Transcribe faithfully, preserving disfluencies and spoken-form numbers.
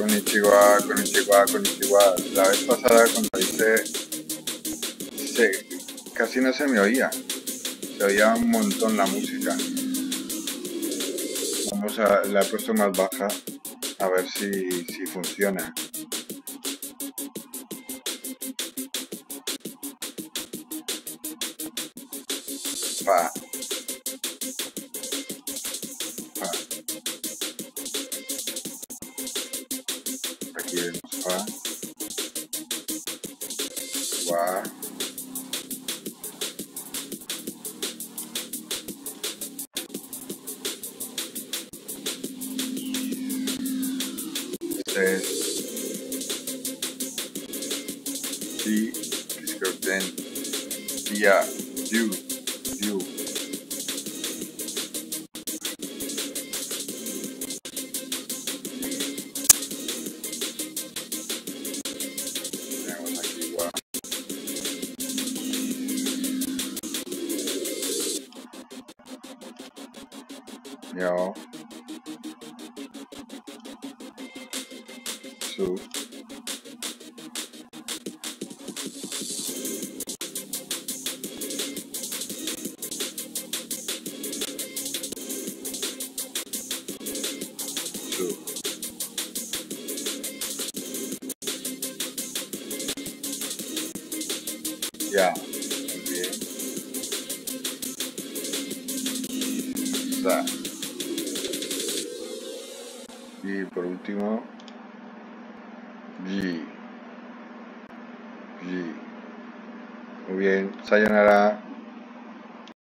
Konnichiwa, konnichiwa, konnichiwa. La vez pasada cuando hice, se, casi no se me oía. Se oía un montón la música. Vamos a, la he puesto más baja a ver si, si funciona. Pa. Pa. Aquí vemos pa. Gua. Este es si, que es que ten, dia, du, du. Tenemos aquí gua. Yo. Su. Su. Ya. Muy bien. Sa. Y por último, G. G. Muy bien. Sayonara.